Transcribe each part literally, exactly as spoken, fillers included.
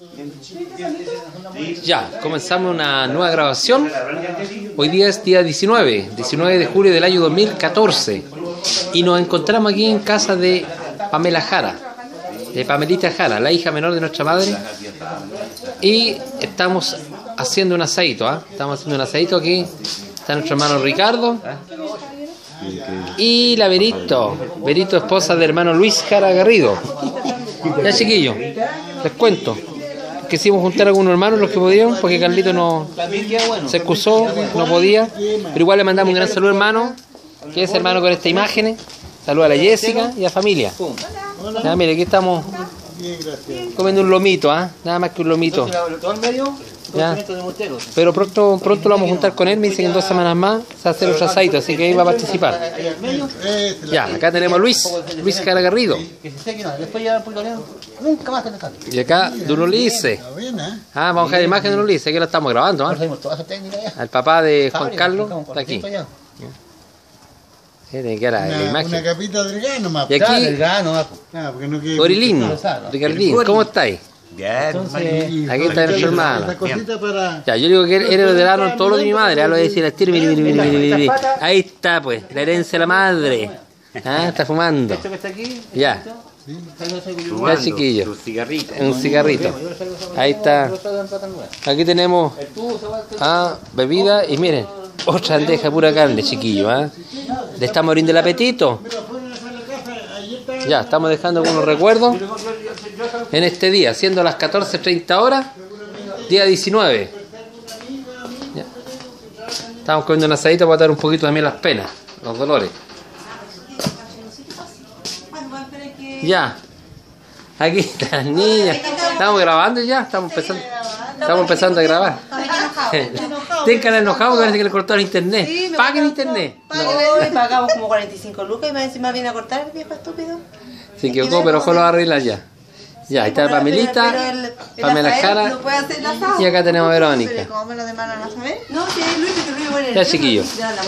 Ya, comenzamos una nueva grabación. Hoy día es día diecinueve, diecinueve de julio del año dos mil catorce. Y nos encontramos aquí en casa de Pamela Jara, de Pamelita Jara, la hija menor de nuestra madre. Y estamos haciendo un asadito, ¿eh? Estamos haciendo un asadito aquí. Está nuestro hermano Ricardo. Y la Berito, Berito, esposa del hermano Luis Jara Garrido. Ya, chiquillos, les cuento. Quisimos juntar a algunos hermanos, los que podían, porque Carlito no se excusó, no podía. Pero igual le mandamos un gran saludo, hermano, que es hermano con estas imágenes. Saludos a la Jessica y a la familia. Ya, mire, aquí estamos comiendo un lomito, ¿ah? ¿eh? Nada más que un lomito. Ya. Pero pronto pronto lo vamos a juntar con él. Me dicen que en dos semanas más se va a hacer otro asadito, así que ahí va a participar. Ya, acá tenemos a Luis, Luis Jara Garrido. Y acá Don Ulises. Ah, vamos a dejar la imagen de Don Ulises, que lo estamos grabando, ¿eh? El papá de Juan Carlos está aquí. Tiene que era la imagen. Una capita de grano más. Y aquí, Orilín, Ricardín, ¿cómo estáis? Bien, aquí está nuestro hermano. Para... Ya, yo digo que él heredaron todo lo de mi madre. Ahora lo voy a decir al tiro. Mire, mire, mire, mire, mire. Ahí está, pues, la herencia de la madre. Ah, está fumando. Ya. Ya, chiquillo. Un cigarrito. Un cigarrito. Ahí está. Aquí tenemos ah, bebida y miren, otra bandeja de pura carne, chiquillo. ¿Ah? Le estamos abriendo el apetito. Ya, estamos dejando algunos recuerdos en este día, siendo las catorce treinta horas, día diecinueve. Ya. Estamos comiendo un asadito para dar un poquito también las penas, los dolores. Ya, aquí están las niñas. Estamos grabando ya, estamos empezando, estamos empezando a grabar. Tienen cara enojado que parece que le cortaron internet. Sí, paguen internet. No. Pagamos como cuarenta y cinco lucas y más encima viene a cortar el viejo estúpido. Se equivocó, pero ojalá lo arreglar ya. Ya, ahí está Pamelita, Pamela Jara, y acá tenemos a Verónica. Ya, chiquillos.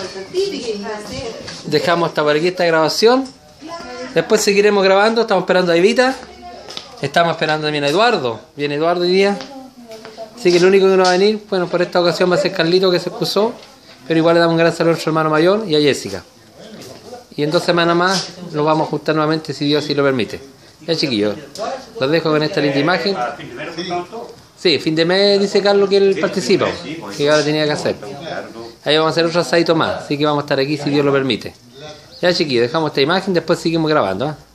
Dejamos hasta por aquí esta grabación. Después seguiremos grabando, estamos esperando a Evita. Estamos esperando también a Eduardo. Viene Eduardo hoy día. Así que el único que no va a venir, bueno, por esta ocasión va a ser Carlito, que se excusó. Pero igual le damos un gran saludo a nuestro hermano mayor y a Jessica. Y en dos semanas más nos vamos a juntar nuevamente, si Dios así lo permite. Ya, chiquillos, los dejo con esta linda imagen. Sí, fin de mes dice Carlos que él participa, que ahora tenía que hacer. Ahí vamos a hacer otro asadito más, así que vamos a estar aquí si Dios lo permite. Ya, chiquillos, dejamos esta imagen, después seguimos grabando, ¿eh?